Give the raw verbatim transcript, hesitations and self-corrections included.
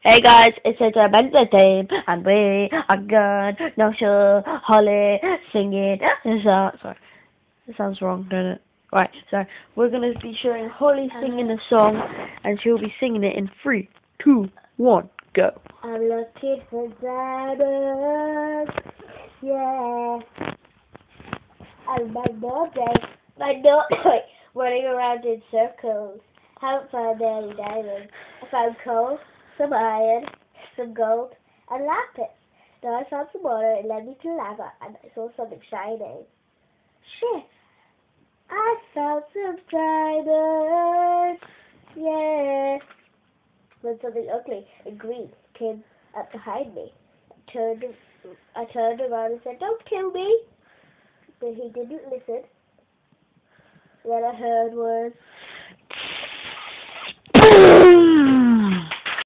Hey guys, it's a Amanda team, and we are good. No sure, Holly singing. So, sorry, it sounds wrong, doesn't it? Right, so we're gonna be showing Holly singing a song, and she'll be singing it in three, two, one, go. I'm looking for diamonds, yeah. And my nose, my nose, running around in circles. Haven't found any diamonds. I found coal, some iron, some gold, and lapis. Now I found some water, it led me to lava, and I saw something shining. Shit! I found some diamonds, yeah. When something ugly and green came up behind me. I turned, I turned around and said, "Don't kill me!" But he didn't listen. Then I heard words,